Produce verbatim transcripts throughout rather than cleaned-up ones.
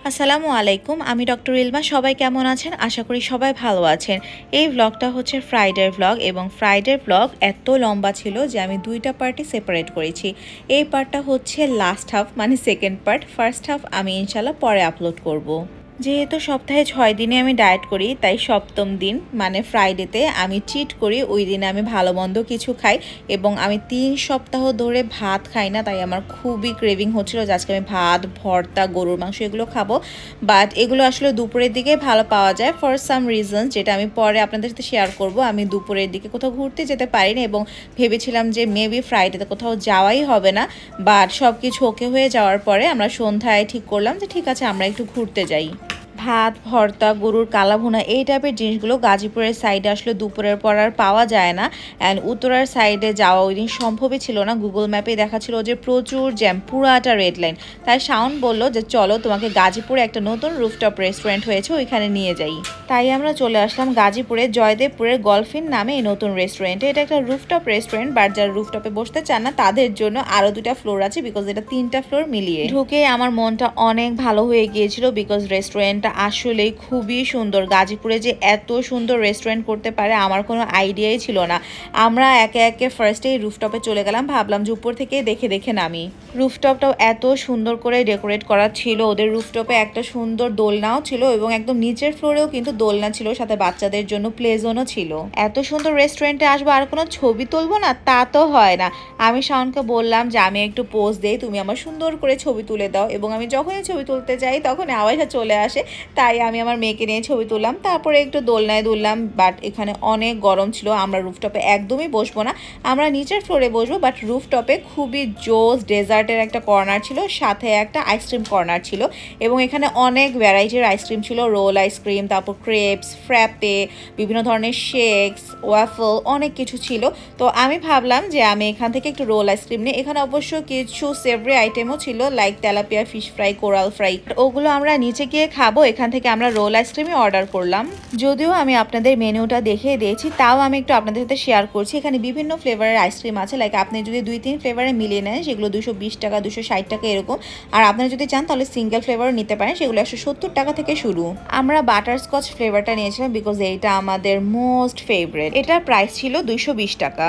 আসসালামু আলাইকুম, আমি ডক্টর ইলমা। সবাই কেমন আছেন? আশা করি সবাই ভালো আছেন। এই ব্লগটা হচ্ছে ফ্রাইডের ব্লগ এবং ফ্রাইডের ব্লগ এত লম্বা ছিল যে আমি দুইটা পার্টে সেপারেট করেছি। এই পার্টটা হচ্ছে লাস্ট হাফ, মানে সেকেন্ড পার্ট। ফার্স্ট হাফ আমি ইনশাল্লাহ পরে আপলোড করব। যেহেতু সপ্তাহে ছয় দিনে আমি ডায়েট করি, তাই সপ্তম দিন মানে ফ্রাইডেতে আমি চিট করি। ওই দিনে আমি ভালো মন্দ কিছু খাই এবং আমি তিন সপ্তাহ ধরে ভাত খাই না, তাই আমার খুবই ক্রেভিং হচ্ছিল যে আজকে আমি ভাত, ভর্তা, গরুর মাংস এগুলো খাবো। বাট এগুলো আসলে দুপুরের দিকে ভালো পাওয়া যায় ফর সাম রিজনস, যেটা আমি পরে আপনাদের সাথে শেয়ার করব। আমি দুপুরের দিকে কোথাও ঘুরতে যেতে পারিনি এবং ভেবেছিলাম যে মেবি ফ্রাইডেতে কোথাও যাওয়াই হবে না। বাট সব কিছু ওকে হয়ে যাওয়ার পরে আমরা সন্ধ্যায় ঠিক করলাম যে ঠিক আছে আমরা একটু ঘুরতে যাই। ভাত, ভর্তা, গরুর কালাভুনা এই টাইপের জিনিসগুলো গাজীপুরের সাইডে আসলে দুপুরের পর আর পাওয়া যায় না। অ্যান্ড উত্তরার সাইডে যাওয়া ওই দিন সম্ভবই ছিল না। গুগল ম্যাপে দেখাচ্ছিল যে প্রচুর জ্যাম, পুরাটা রেড লাইন। তাই শাওন বলল যে চলো তোমাকে গাজীপুরে একটা নতুন রুফটপ রেস্টুরেন্ট হয়েছে, ওইখানে নিয়ে যাই। তাই আমরা চলে আসলাম গাজীপুরে জয়দেবপুরের গলফিন নামে এই নতুন রেস্টুরেন্টে। এটা একটা রুফটপ রেস্টুরেন্ট, বাট যারা রুফটপে বসতে চান না তাদের জন্য আরও দুটা ফ্লোর আছে, বিকজ এটা তিনটা ফ্লোর মিলিয়ে। ঢুকে আমার মনটা অনেক ভালো হয়ে গিয়েছিল, বিকজ রেস্টুরেন্টটা আসলেই খুবই সুন্দর। গাজীপুরে যে এত সুন্দর রেস্টুরেন্ট করতে পারে আমার কোনো আইডিয়াই ছিল না। আমরা একে একে ফার্স্টেই রুফটপে চলে গেলাম, ভাবলাম যে উপর থেকে দেখে দেখে নামি। রুফটপটাও এত সুন্দর করে ডেকোরেট করা ছিল। ওদের রুফটপে একটা সুন্দর দোলনাও ছিল এবং একদম নিচের ফ্লোরেও কিন্তু দোলনা ছিল, সাথে বাচ্চাদের জন্য প্লে জোনও ছিল। এত সুন্দর রেস্টুরেন্টে আসবো আর কোনো ছবি তুলবো না তা তো হয় না। আমি শাওনকে বললাম যে আমি একটু পোজ দেই, তুমি আমার সুন্দর করে ছবি তুলে দাও। এবং আমি যখনই ছবি তুলতে যাই তখন আওয়াজটা চলে আসে, তাই আমি আমার মেয়েকে নিয়ে ছবি তুললাম। তারপরে একটু দোলনায় দুললাম, বাট এখানে অনেক গরম ছিল। আমরা রুফটপে একদমই বসবো না, আমরা নিচের ফ্লোরে বসবো। বাট রুফটপে খুবই জোস ডেজার্টের একটা কর্নার ছিল, সাথে একটা আইসক্রিম কর্নার ছিল এবং এখানে অনেক ভ্যারাইটির আইসক্রিম ছিল। রোল আইসক্রিম, তারপর ক্রেপস, ফ্র্যাপে, বিভিন্ন ধরনের শেকস, ওয়াফল, অনেক কিছু ছিল। তো আমি ভাবলাম যে আমি এখান থেকে একটু রোল আইসক্রিম নিই। এখানে অবশ্য কিছু সেভরি আইটেমও ছিল, like tilapia fish fry, coral fry. ওগুলো আমরা নিচে গিয়ে খাবো। এখান থেকে আমরা রোল আইসক্রিমই অর্ডার করলাম। যদিও আমি আপনাদের মেনুটা দেখিয়ে দিয়েছি, তাও আমি একটু আপনাদের সাথে শেয়ার করছি। এখানে বিভিন্ন ফ্লেভারের আইসক্রিম আছে, লাইক আপনি যদি দুই তিন ফ্লেভারে মিলিয়ে নেন সেগুলো দুশো বিশ টাকা, দুশো ষাট টাকা এরকম। আর আপনারা যদি চান তাহলে সিঙ্গেল ফ্লেভারও নিতে পারেন, সেগুলো একশো সত্তর টাকা থেকে শুরু। আমরা বাটারস্কচ ফ্লেভারটা নিয়েছিলাম বিকজ এইটা আমাদের মোস্ট ফেভারিট। এটার প্রাইস ছিল দুইশো বিশ টাকা।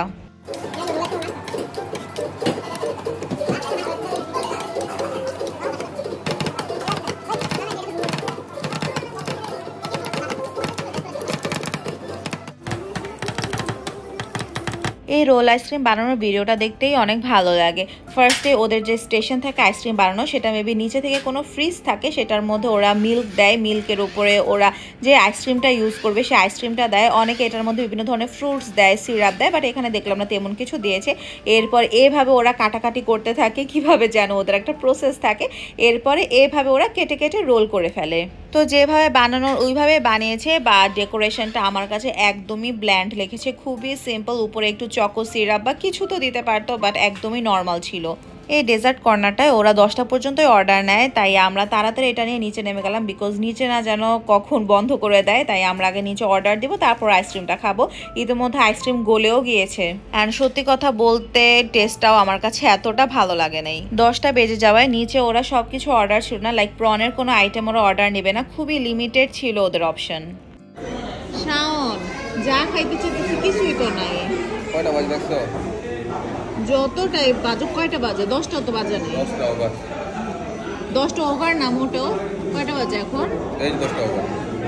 এই রোল আইসক্রিম বানানোর ভিডিওটা দেখতেই অনেক ভালো লাগে। ফার্স্টে ওদের যে স্টেশন থেকে আইসক্রিম বানানো, সেটা মেবি নিচে থেকে কোনো ফ্রিজ থাকে, সেটার মধ্যে ওরা মিল্ক দেয়। মিল্কের উপরে ওরা যে আইসক্রিমটা ইউজ করবে সেই আইসক্রিমটা দেয়। অনেকে এটার মধ্যে বিভিন্ন ধরনের ফ্রুটস দেয়, সিরাপ দেয়, বাট এখানে দেখলাম না তেমন কিছু দিয়েছে। এরপর এভাবে ওরা কাটাকাটি করতে থাকে, কিভাবে যেন ওদের একটা প্রসেস থাকে। এরপরে এভাবে ওরা কেটে কেটে রোল করে ফেলে। তো যেভাবে বানানোর ওইভাবে বানিয়েছে। বা ডেকোরেশনটা আমার কাছে একদমই ব্ল্যান্ড লেগেছে, খুবই সিম্পল। উপরে একটু চকো সিরাপ বা কিছু তো দিতে পারতো, বাট একদমই নর্মাল ছিল। এই ডেজার্ট কর্নারটায় ওরা দশটা পর্যন্তই অর্ডার নেয়, তাই আমরা তাড়াতাড়ি এটা নিয়ে নিচে নেমে গেলাম, বিকজ নিচে না যেন কখন বন্ধ করে দেয়। তাই আমরা আগে নিচে অর্ডার দিব, তারপর আইসক্রিমটা খাবো। ইতিমধ্যে আইসক্রিম গলেও গিয়েছে। অ্যান্ড সত্যি কথা বলতে টেস্টটাও আমার কাছে এতটা ভালো লাগে নাই। দশটা বেজে যাওয়ায় নিচে ওরা সব কিছু অর্ডার ছিল না, লাইক প্রনের কোনো আইটেম ওরা অর্ডার নেবে না, খুবই লিমিটেড ছিল ওদের অপশন। শাওন যা খাইতে চাইতেছি কিছুই তো নাই। কয়টা বাজে দেখছো? যতটাই বাজে। কয়টা বাজে? দশটা তো বাজে নেই। দশটা ওভার। দশটা ওভার না মোটেও। কয়টা বাজে এখন? এই দশটা ওভার।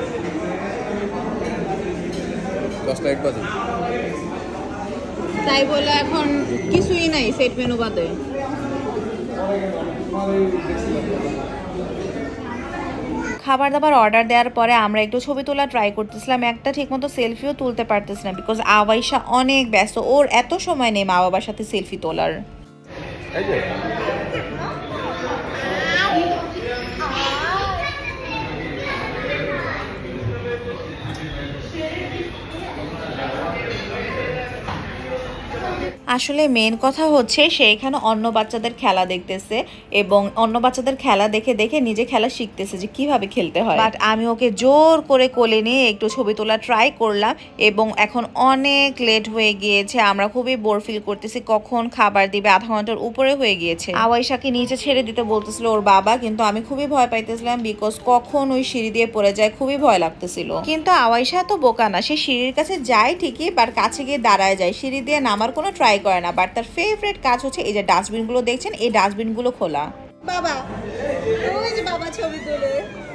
দশটা এক বাজে। তাই বলে এখন কিছুই নাই সেট মেনু বাদে। খাবার দাবার অর্ডার দেওয়ার পরে আমরা একটু ছবি তোলা ট্রাই করতেছিলাম। একটা ঠিকমতো সেলফিও তুলতে পারতেছি না, বিকজ আওয়াইশা অনেক ব্যস্ত। ওর এত সময় নেই মা বাবার সাথে সেলফি তোলার। আসলে মেন কথা হচ্ছে সে এখানে অন্য বাচ্চাদের খেলা দেখতেছে এবং অন্য বাচ্চাদের খেলা দেখে দেখে নিজে খেলা শিখতেছে যে কিভাবে খেলতে হয়। বাট আমি ওকে জোর করে কোলে নিয়ে একটু ছবি তোলা ট্রাই করলাম এবং এখন অনেক লেট হয়ে গিয়েছে। আমরা খুবই বোর ফিল করতেছি, কখন খাবার দিবে, আধা ঘন্টার উপরে হয়ে গিয়েছে। আওয়াইশাকে নিচে ছেড়ে দিতে বলতেছিল ওর বাবা, কিন্তু আমি খুবই ভয় পাইতেছিলাম বিকজ কখন ওই সিঁড়ি দিয়ে পড়ে যায়, খুবই ভয় লাগতেছিল। কিন্তু আওয়াইশা তো বোকা না, সে সিঁড়ির কাছে যায় ঠিকই, বাট কাছে গিয়ে দাঁড়ায় যায়, সিঁড়ি দিয়ে নামার কোনো ট্রাই করে না। বাট তার ফেভারিট কাজ হচ্ছে এই যে ডাস্টবিনগুলো দেখছেন, এই ডাস্টবিনগুলো খোলা। বাবা ওই যে বাবা ছবি তোলে।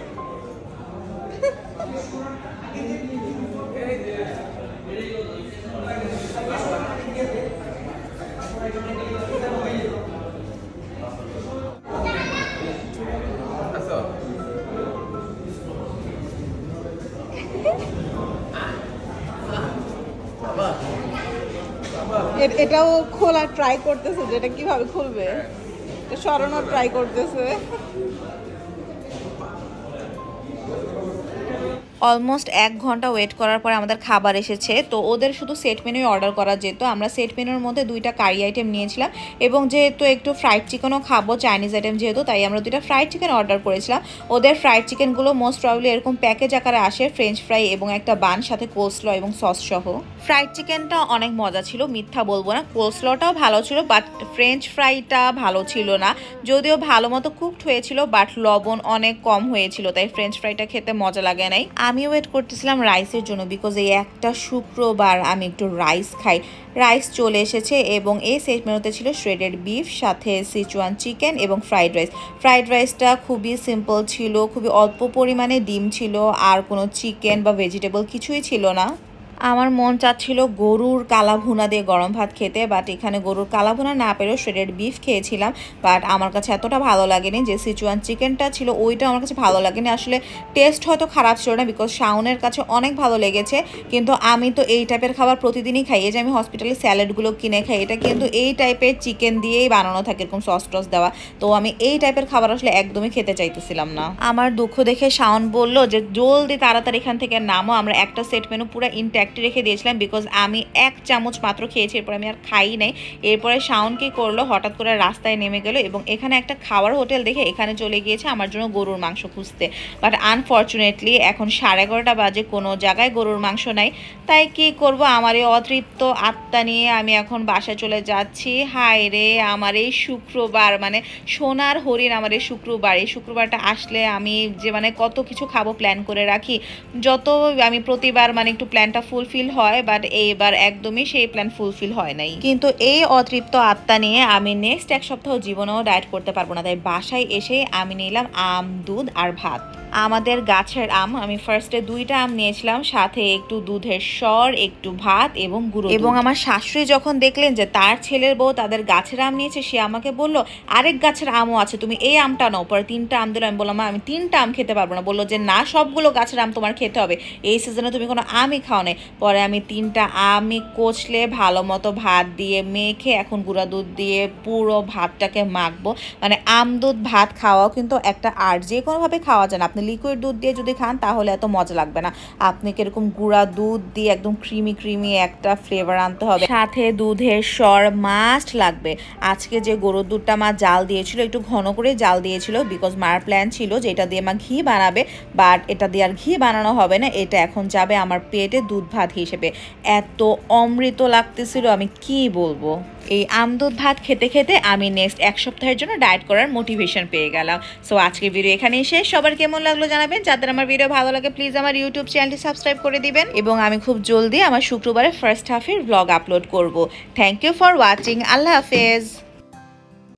এটাও খোলা ট্রাই করতেছে, যেটা কিভাবে খুলবে সরানোর ট্রাই করতেছে। অলমোস্ট এক ঘন্টা ওয়েট করার পরে আমাদের খাবার এসেছে। তো ওদের শুধু সেট মেনুই অর্ডার করা যেত। আমরা সেট মেনুর মধ্যে দুইটা কারি আইটেম নিয়েছিলাম এবং যেহেতু একটু ফ্রাইড চিকেনও খাবো, চাইনিজ আইটেম যেহেতু, তাই আমরা দুইটা ফ্রাইড চিকেন অর্ডার করেছিলাম। ওদের ফ্রাইড চিকেনগুলো মোস্ট প্রবাবলি এরকম প্যাকেজ আকারে আসে, ফ্রেঞ্চ ফ্রাই এবং একটা বান সাথে কোলস্ল এবং সস সহ। ফ্রাইড চিকেনটা অনেক মজা ছিল, মিথ্যা বলবো না। কোলস্লটাও ভালো ছিল, বাট ফ্রেঞ্চ ফ্রাইটা ভালো ছিল না। যদিও ভালো মতো কুকড হয়েছিল, বাট লবণ অনেক কম হয়েছিল, তাই ফ্রেঞ্চ ফ্রাইটা খেতে মজা লাগে নাই। আমি ওয়েট করতেছিলাম রাইসের জন্য বিকজ এই একটা শুক্রবার আমি একটু রাইস খাই। রাইস চলে এসেছে এবং এই সেট মেনুতে ছিল শ্রেডেড বিফ, সাথে সিচুয়ান চিকেন এবং ফ্রাইড রাইস। ফ্রাইড রাইসটা খুবই সিম্পল ছিল, খুবই অল্প পরিমাণে ডিম ছিল, আর কোনো চিকেন বা ভেজিটেবল কিছুই ছিল না। আমার মন চাচ্ছিল গরুর কালা ভুনা দিয়ে গরম ভাত খেতে, বাট এখানে গরুর কালা ভুনা না পেরেও শ্রেডেড বিফ খেয়েছিলাম। বাট আমার কাছে এতটা ভালো লাগেনি। যে সিচুয়ান চিকেনটা ছিল ওইটা আমার কাছে ভালো লাগেনি। আসলে টেস্ট হয়তো খারাপ ছিল না বিকজ শাওনের কাছে অনেক ভালো লেগেছে, কিন্তু আমি তো এই টাইপের খাবার প্রতিদিনই খাই। এই যে আমি হসপিটালে স্যালাডগুলো কিনে খাই, এটা কিন্তু এই টাইপের চিকেন দিয়েই বানানো থাকে, এরকম সস টস দেওয়া। তো আমি এই টাইপের খাবার আসলে একদমই খেতে চাইতেছিলাম না। আমার দুঃখ দেখে শাওন বলল যে জলদি তাড়াতাড়ি এখান থেকে নামো। আমরা একটা সেট মেনু পুরো ইনট্যাক্ট রেখে দিয়েছিলাম বিকজ আমি এক চামচ মাত্র খেয়েছি, এরপর আমি আর খাই নাই। এরপরে শাওন কি করলো, হঠাৎ করে রাস্তায় নেমে গেল এবং এখানে একটা খাওয়ার হোটেল দেখে এখানে চলে গিয়েছে আমার জন্য গরুর মাংস খুঁজতে। বাট আনফর্চুনেটলি এখন সাড়ে এগারোটা বাজে, কোনো জায়গায় গরুর মাংস নাই। তাই কি করব, আমার এই অতৃপ্ত আত্মা নিয়ে আমি এখন বাসায় চলে যাচ্ছি। হায় রে, আমার এই শুক্রবার, মানে সোনার হরিণ আমার এই শুক্রবার। এই শুক্রবারটা আসলে আমি যে মানে কত কিছু খাবো প্ল্যান করে রাখি, যত আমি প্রতিবার মানে একটু প্ল্যানটা ফুলফিল হয়, বাট এইবার একদমই সেই প্ল্যান ফুলফিল হয় নাই। কিন্তু এই অতৃপ্ত আত্মা নিয়ে আমি নেক্সট এক সপ্তাহ জীবনেও ডায়েট করতে পারবো না। তাই বাসায় এসে আমি নিলাম আম, দুধ আর ভাত। আমাদের গাছের আম, আমি ফার্স্টে দুইটা আম নিয়েছিলাম, সাথে একটু দুধের সর, একটু ভাত এবং গুঁড়ো। এবং আমার শাশুড়ি যখন দেখলেন যে তার ছেলের বউ তাদের গাছের আম নিয়েছে, সে আমাকে বলল আরেক গাছের আমও আছে, তুমি এই আমটা নাও। পরে তিনটা আম দিল। আমি বললাম আমি তিনটা আম খেতে পারবো না। বললো যে না, সবগুলো গাছের আম তোমার খেতে হবে, এই সিজনে তুমি কোনো আমই খাও নাই। পরে আমি তিনটা আমি কচলে ভালো মতো ভাত দিয়ে মেখে এখন গুঁড়া দুধ দিয়ে পুরো ভাতটাকে মাখবো। মানে আম দুধ ভাত খাওয়াও কিন্তু একটা আর্ট, যে কোনোভাবে খাওয়া যায় না। আপনি লিকুইড দুধ দিয়ে যদি খান তাহলে এত মজা লাগবে না, আপনি কিরকম গুঁড়া দুধ দিয়ে একদম ক্রিমি ক্রিমি একটা ফ্লেভার আনতে হবে, সাথে দুধের স্বর মাস্ট লাগবে। আজকে যে গরুর দুধটা মা জাল দিয়েছিল, একটু ঘন করে জাল দিয়েছিল বিকজ মার প্ল্যান ছিল যে এটা দিয়ে মা ঘি বানাবে, বাট এটা দিয়ে আর ঘি বানানো হবে না, এটা এখন যাবে আমার পেটে দুধ ভাত হিসেবে। এত অমৃত লাগতেছিল, আমি কি বলবো। এই আম দুধ ভাত খেতে খেতে আমি নেক্সট এক সপ্তাহের জন্য ডায়েট করার মোটিভেশন পেয়ে গেলাম। সো আজকের ভিডিও এখানেই শেষ। সবার কেমন লাগলো জানাবেন। যাদের আমার ভিডিও ভালো লাগে প্লিজ আমার ইউটিউব চ্যানেলটি সাবস্ক্রাইব করে দিবেন এবং আমি খুব জলদি আমার শুক্রবারে ফার্স্ট হাফের ব্লগ আপলোড করব। Thank you for watching. আল্লাহ হাফেজ।